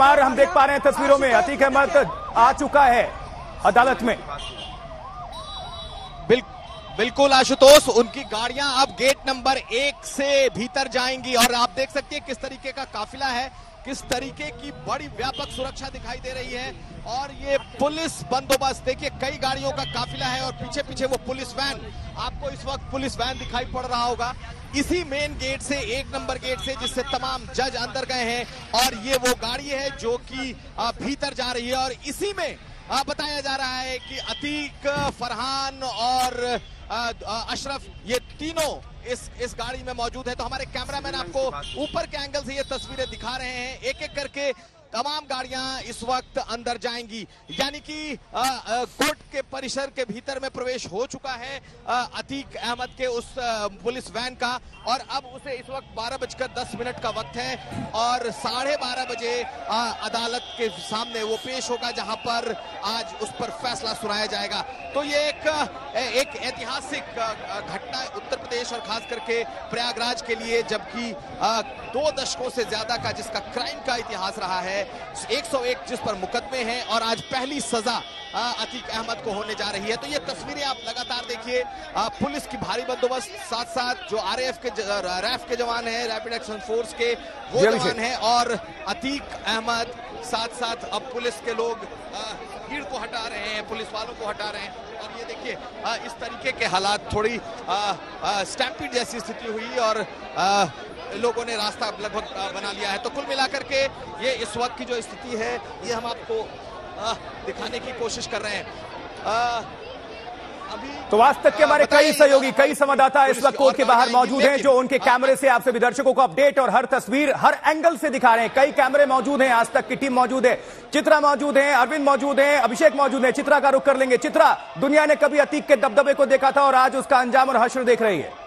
कुमार, हम देख पा रहे हैं तस्वीरों में अतीक अहमद आ चुका है अदालत में। बिल्कुल आशुतोष, उनकी गाड़ियां अब गेट नंबर 1 से भीतर जाएंगी और आप देख सकते हैं किस तरीके का काफिला है, किस तरीके की बड़ी व्यापक सुरक्षा दिखाई दे रही है। और ये पुलिस बंदोबस्त देखिए, कई गाड़ियों का काफिला है और पीछे पीछे वो पुलिस वैन, आपको इस वक्त पुलिस वैन दिखाई पड़ रहा होगा इसी मेन गेट से, 1 नंबर गेट से, जिससे तमाम जज अंदर गए हैं। और ये वो गाड़ी है जो कि भीतर जा रही है और इसी में बताया जा रहा है कि अतीक, फरहान और अशरफ, ये तीनों इस गाड़ी में मौजूद है। तो हमारे कैमरामैन आपको ऊपर के एंगल से ये तस्वीरें दिखा रहे हैं। एक एक करके तमाम गाड़ियां इस वक्त अंदर जाएंगी, यानी कि कोर्ट के परिसर के भीतर में प्रवेश हो चुका है अतीक अहमद के उस पुलिस वैन का। और अब उसे इस वक्त 12:10 का वक्त है और 12:30 बजे अदालत के सामने वो पेश होगा, जहां पर आज उस पर फैसला सुनाया जाएगा। तो ये एक ऐतिहासिक घटना है उत्तर प्रदेश और खास करके प्रयागराज के लिए, जबकि 2 दशकों से ज्यादा का जिसका क्राइम का इतिहास रहा है, 101 जिस पर मुकदमे हैं और आज पहली सजा अतीक अहमद को होने जा रही है। तो ये तस्वीरें आप लगातार देखिए, पुलिस की भारी बंदोबस्त, साथ साथ जो रैफ के जवान हैं, रैपिड एक्शन फोर्स के वो जवान हैं, और अतीक अहमद साथ साथ अब पुलिस के लोग भीड़ को हटा रहे हैं, पुलिस वालों को हटा रहे हैं। और ये देखिए इस तरीके के हालात, थोड़ी स्टैम्पीड जैसी स्थिति हुई और लोगों ने रास्ता लगभग बना लिया है। तो कुल मिलाकर के ये इस वक्त की जो स्थिति है, ये हम आपको दिखाने की कोशिश कर रहे हैं। तो आज तक के हमारे कई सहयोगी, कई संवाददाता इस वक्त कोर्ट के बाहर मौजूद हैं, जो उनके कैमरे से आप सभी दर्शकों को अपडेट और हर तस्वीर हर एंगल से दिखा रहे हैं। कई कैमरे मौजूद हैं, आज तक की टीम मौजूद है, चित्रा मौजूद है, अरविंद मौजूद है, अभिषेक मौजूद है। चित्रा का रुख कर लेंगे। चित्रा, दुनिया ने कभी अतीक के दबदबे को देखा था और आज उसका अंजाम और हश्र देख रही है।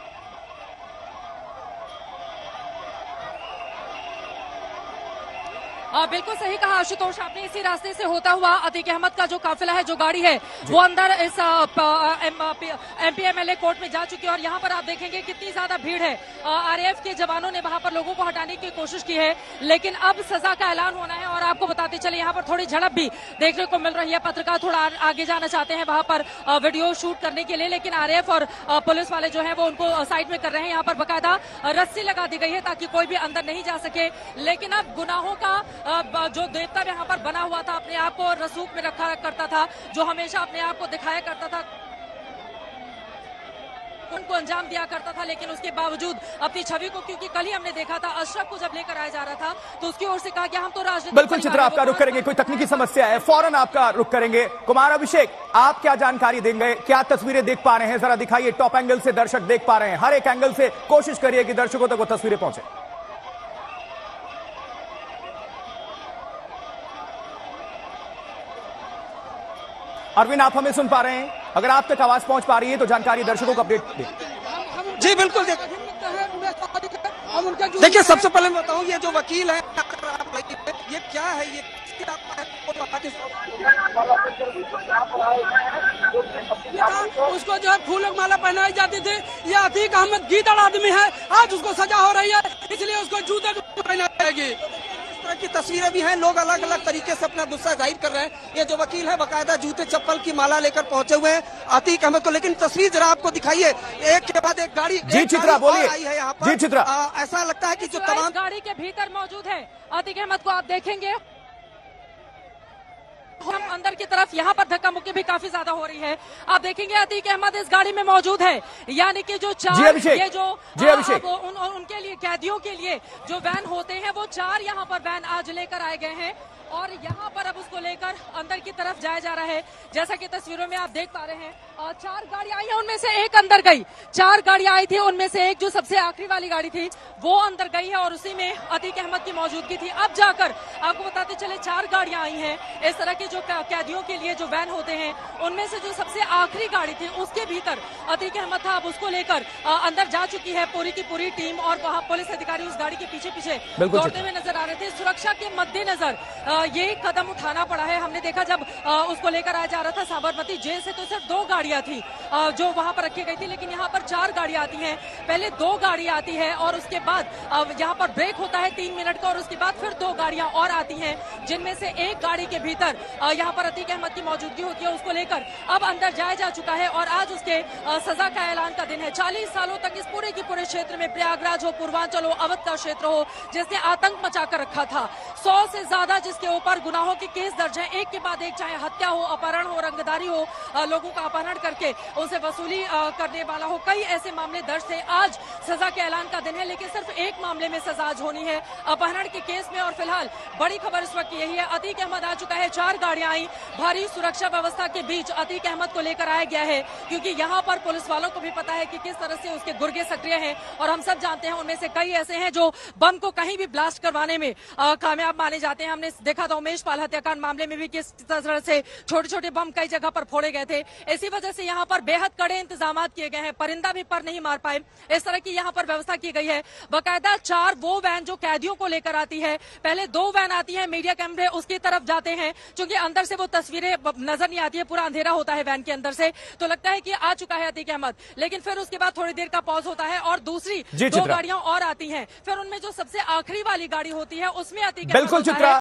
बिल्कुल सही कहा आशुतोष आपने। इसी रास्ते से होता हुआ अतीक अहमद का जो काफिला है, जो गाड़ी है, वो अंदर इस एमपीएमएलए कोर्ट में जा चुकी है। और यहाँ पर आप देखेंगे कितनी ज्यादा भीड़ है। आरएएफ के जवानों ने वहां पर लोगों को हटाने की कोशिश की है, लेकिन अब सजा का ऐलान होना है। और आपको बताते चले, यहाँ पर थोड़ी झड़प भी देखने को मिल रही है। पत्रकार थोड़ा आगे जाना चाहते हैं वहां पर वीडियो शूट करने के लिए, लेकिन आरएएफ और पुलिस वाले जो है वो उनको साइड में कर रहे हैं। यहाँ पर बाकायदा रस्सी लगा दी गई है ताकि कोई भी अंदर नहीं जा सके। लेकिन अब गुनाहों का जो देवता यहाँ पर बना हुआ था, अपने आप को रसूख में रखा करता था, जो हमेशा अपने आप को दिखाया करता था, उनको अंजाम दिया करता था, लेकिन उसके बावजूद अपनी छवि को, क्योंकि कल ही हमने देखा था अशरफ को जब लेकर आया जा रहा था तो उसकी ओर से कहा कि हम तो राजनीति। बिल्कुल चित्रा, आपका रुख करेंगे, कोई तकनीकी समस्या है, फौरन आपका रुख करेंगे। कुमार, अभिषेक, आप क्या जानकारी देंगे, क्या तस्वीरें देख पा रहे हैं, जरा दिखाइए। टॉप एंगल से दर्शक देख पा रहे हैं, हर एक एंगल से कोशिश करिए कि दर्शकों तक वो तस्वीरें पहुंचे। अरविंद, आप हमें सुन पा रहे हैं? अगर आप तक आवाज पहुंच पा रही है तो जानकारी दर्शकों को अपडेट दें। जी बिल्कुल। देखिए, सबसे पहले मैं बताऊं, ये जो वकील है, ये क्या है, ये उसको जो है फूलों की माला पहनाई जाती थी। ये अतीक अहमद गीदड़ आदमी है, आज उसको सजा हो रही है, इसलिए उसको जूते पहनाई जाएगी। की तस्वीरें भी हैं, लोग अलग अलग तरीके से अपना गुस्सा जाहिर कर रहे हैं। ये जो वकील है बाकायदा जूते चप्पल की माला लेकर पहुंचे हुए हैं अतीक अहमद को। लेकिन तस्वीर जरा आपको दिखाइए, एक के बाद एक गाड़ी, जी चित्रा बोलिए। आई है यहाँ पर। जी चित्रा, ऐसा लगता है कि जो तमाम गाड़ी के भीतर मौजूद है अतीक अहमद को आप देखेंगे। हम अंदर की तरफ, यहाँ पर धक्का मुक्की भी काफी ज्यादा हो रही है। आप देखेंगे अतीक अहमद इस गाड़ी में मौजूद है, यानी कि जो 4 ये जो उनके लिए, कैदियों के लिए जो वैन होते हैं, वो 4 यहाँ पर वैन आज लेकर आए गए हैं और यहाँ पर अब उसको लेकर अंदर की तरफ जाया जा रहा है। जैसा कि तस्वीरों में आप देख पा रहे हैं, 4 गाड़ी आई है, उनमें से एक अंदर गई। 4 गाड़ियां आई थी, उनमें से एक जो सबसे आखिरी वाली गाड़ी थी वो अंदर गई है और उसी में अतीक अहमद की मौजूदगी थी। अब जाकर आपको बताते चले 4 गाड़ियां आई हैं। इस तरह के जो कैदियों के लिए जो वैन होते हैं, उनमें से जो सबसे आखिरी गाड़ी थी उसके भीतर अतीक अहमद था। अब उसको लेकर अंदर जा चुकी है पूरी की पूरी टीम और वहाँ पुलिस अधिकारी उस गाड़ी के पीछे पीछे दौड़ते हुए नजर आ रहे थे। सुरक्षा के मद्देनजर ये कदम उठाना पड़ा है। हमने देखा जब उसको लेकर आया जा रहा था साबरमती जेल से, तो सिर्फ 2 गाड़ियां थी जो वहां पर रखी गई थी, लेकिन यहाँ पर 4 गाड़ियां आती हैं। पहले 2 गाड़ियां आती है और उसके बाद यहाँ पर ब्रेक होता है 3 मिनट का, और उसके बाद फिर 2 गाड़ियां और आती हैं, जिनमें से एक गाड़ी के भीतर यहाँ पर अतीक अहमद की मौजूदगी होती है। उसको लेकर अब अंदर जाया जा चुका है और आज उसके सजा का ऐलान का दिन है। 40 सालों तक इस पूरे क्षेत्र में, प्रयागराज हो, पूर्वांचल हो, अवध का क्षेत्र हो, जिसने आतंक मचाकर रखा था, 100 से ज्यादा जिसके ऊपर गुनाहों के केस दर्ज हैं, एक के बाद एक, चाहे हत्या हो, अपहरण हो, रंगदारी हो, लोगों का अपहरण करके उनसे वसूली करने वाला हो, कई ऐसे मामले दर्ज थे। आज सजा के ऐलान का दिन है, लेकिन सिर्फ एक मामले में सजा आज होनी है, अपहरण के केस में। और फिलहाल बड़ी खबर इस वक्त यही है, अतीक अहमद आ चुका है। 4 गाड़ियां आई, भारी सुरक्षा व्यवस्था के बीच अतीक अहमद को लेकर आया गया है, क्योंकि यहाँ पर पुलिस वालों को भी पता है कि किस तरह से उसके गुर्गे सक्रिय हैं, और हम सब जानते हैं उनमें से कई ऐसे हैं जो बम को कहीं भी ब्लास्ट करवाने में कामयाब माने जाते हैं। हमने देखा था उमेश पाल हत्याकांड मामले में भी किस तरह से छोटे छोटे बम कई जगह पर फोड़े गए थे। इसी वजह से यहाँ पर बेहद कड़े इंतजाम किए गए हैं, परिंदा भी पर नहीं मार पाए, इस तरह की यहाँ पर व्यवस्था की गई है। बाकायदा 4 वो वैन जो कैदियों को लेकर आती है, पहले 2 वैन आती है, मीडिया कैमरे उसकी तरफ जाते हैं, क्योंकि अंदर से वो तस्वीरें नजर नहीं आती है, पूरा अंधेरा होता है वैन के अंदर से, तो लगता है कि आ चुका है अतीक अहमद। लेकिन फिर उसके बाद थोड़ी देर का पॉज होता है और दूसरी 2 गाड़ियां और आती हैं, फिर उनमें जो सबसे आखिरी वाली गाड़ी होती है उसमें अतीक अहमद होता है।